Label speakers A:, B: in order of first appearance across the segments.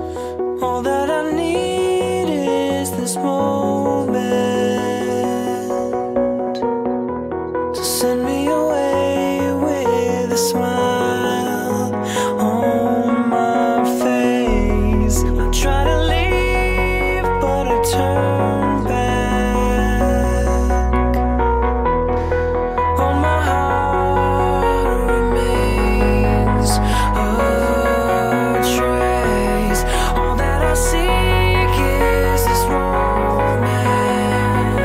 A: All that I need is this moment to send me away with a smile on my face. I try to leave, but I turn back. On my heart remains a trace. All that I seek is this moment.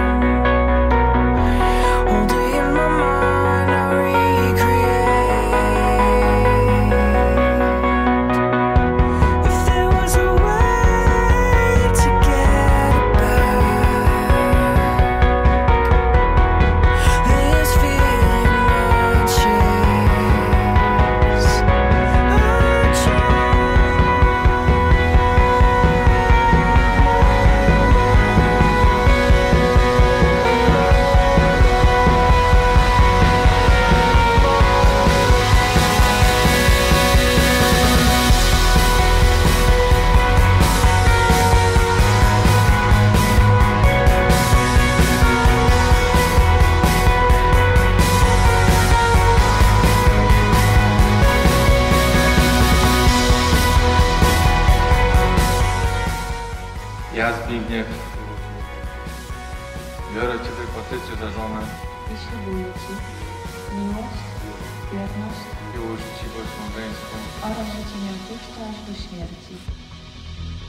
A: All day in my mind I recreate. If there was a way to get it back, this feeling I'd chase.
B: Ja, Zbigniew, biorę Ciebie po tyciu za żonę
C: I ślubuję Ci miłość, wierność
B: i uczciwość małżeńską
C: oraz że Cię nie opuszczę aż do śmierci.